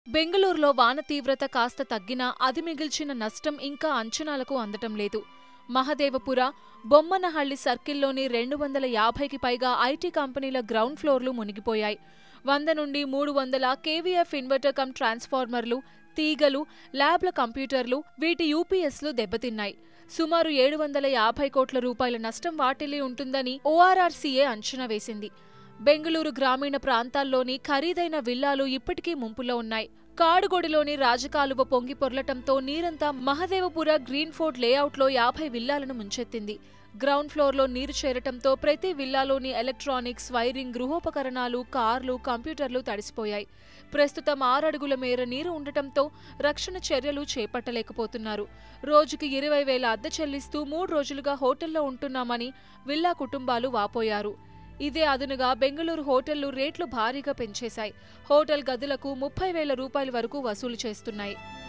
బెంగళూరులో వాన తీవ్రత కాస్త తగ్గినా అది మిగిల్చిన నష్టం ఇంకా అంచనాలకు అందటం లేదు. మహదేవపుర, బొమ్మనహళ్లి సర్కిల్లోని 250కి పైగా ఐటీ కంపెనీల గ్రౌండ్ ఫ్లోర్లు మునిగిపోయాయి. 100 నుండి 300 కేవీఎఫ్ ఇన్వర్టర్ కమ్ ట్రాన్స్ఫార్మర్లు, తీగలు, ల్యాబ్ల కంప్యూటర్లు, వీటి యూపీఎస్లు దెబ్బతిన్నాయి. సుమారు 750 కోట్ల రూపాయల నష్టం వాటిల్లి ఉంటుందని ఓఆర్ఆర్సీఏ అంచనా వేసింది. బెంగళూరు గ్రామీణ ప్రాంతాల్లోని ఖరీదైన విల్లాలు ఇప్పటికీ ముంపులో ఉన్నాయి. కాడుగొడిలోని రాజకాలువ పొంగి పొర్లటంతో నీరంతా మహదేవపుర గ్రీన్ఫోర్డ్ లేఅవుట్లో 50 విల్లాలను ముంచెత్తింది. గ్రౌండ్ ఫ్లోర్లో నీరు చేరటంతో ప్రతి విల్లాలోని ఎలక్ట్రానిక్స్, వైరింగ్, గృహోపకరణాలు, కార్లు, కంప్యూటర్లు తడిసిపోయాయి. ప్రస్తుతం 6 అడుగుల మేర నీరు ఉండటంతో రక్షణ చర్యలు చేపట్టలేకపోతున్నారు. రోజుకి 20,000 అద్దె చెల్లిస్తూ 3 రోజులుగా హోటల్లో ఉంటున్నామని విల్లా కుటుంబాలు వాపోయారు. ఇదే అదునుగా బెంగళూరు హోటళ్లు రేట్లు భారీగా పెంచేశాయి. హోటల్ గదులకు 30,000 రూపాయల వరకు వసూలు చేస్తున్నాయి.